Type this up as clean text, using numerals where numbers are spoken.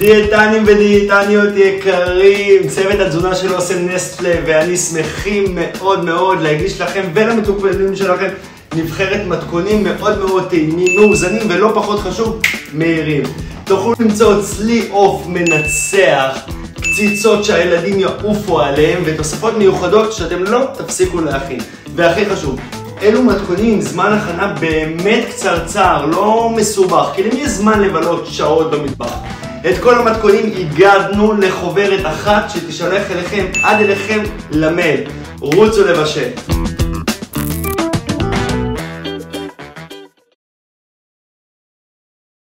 דיאטנים ודיאטניות יקרים, צוות התזונה של אוסם נסטלה ואני שמחים מאוד מאוד להגיש לכם ולמטופלים שלכם נבחרת מתכונים מאוד מאוד טעימים, מאוזנים ולא פחות חשוב, מהירים. תוכלו למצוא צלי עוף מנצח, קציצות שהילדים יעופו עליהם ותוספות מיוחדות שאתם לא תפסיקו להכין. והכי חשוב, אלו מתכונים עם זמן הכנה באמת קצרצר, לא מסובך, כי למי יש זמן לבלות שעות במטבח. את כל המתכונים הגדנו לחוברת אחת שתשלח אליכם עד אליכם למייל. רוצו לבשל.